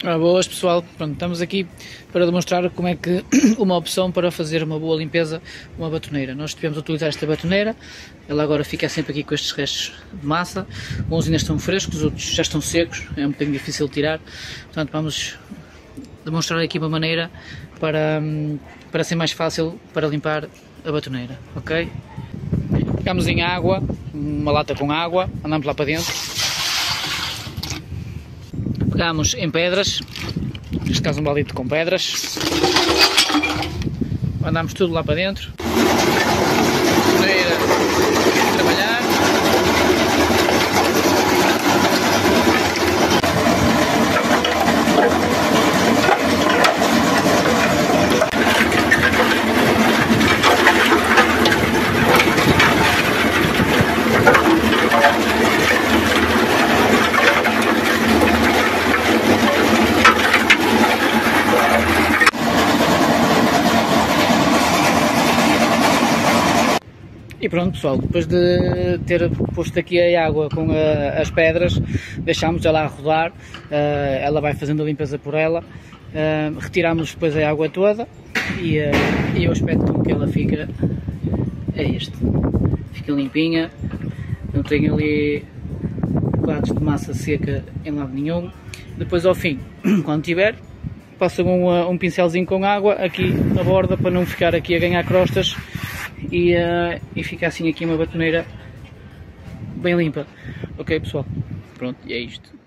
Boas pessoal, pronto, estamos aqui para demonstrar como é que uma opção para fazer uma boa limpeza, uma batoneira. Nós tivemos a utilizar esta batoneira, ela agora fica sempre aqui com estes restos de massa, uns ainda estão frescos, outros já estão secos, é um bocadinho difícil de tirar, portanto vamos demonstrar aqui uma maneira para ser mais fácil para limpar a batoneira, ok? Pegamos em água, uma lata com água, andamos lá para dentro. Pegamos em pedras, neste caso um balito com pedras, mandamos tudo lá para dentro, maneira de trabalhar. E pronto pessoal, depois de ter posto aqui a água com as pedras, deixámos ela a rodar, ela vai fazendo a limpeza por ela, retiramos depois a água toda e o aspecto com que ela fica é este. Fica limpinha, não tem ali quadros de massa seca em lado nenhum. Depois ao fim, quando tiver, passam um pincelzinho com água aqui na borda para não ficar aqui a ganhar crostas. E fica assim aqui uma batoneira bem limpa. Ok pessoal, pronto, e é isto.